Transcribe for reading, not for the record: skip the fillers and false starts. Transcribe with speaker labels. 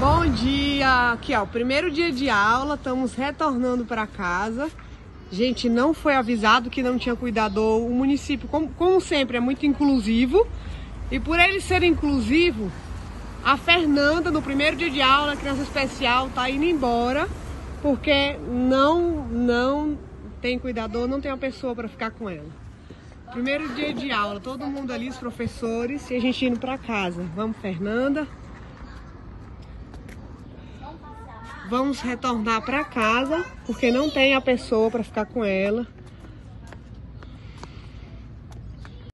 Speaker 1: Bom dia! Aqui ó, o primeiro dia de aula, estamos retornando para casa. A gente não foi avisado que não tinha cuidador. O município, como sempre, é muito inclusivo. E por ele ser inclusivo, a Fernanda, no primeiro dia de aula, a criança especial, tá indo embora. Porque não tem cuidador, não tem uma pessoa para ficar com ela. Primeiro dia de aula, todo mundo ali, os professores, e a gente indo para casa. Vamos, Fernanda. Vamos retornar para casa, porque não tem a pessoa para ficar com ela.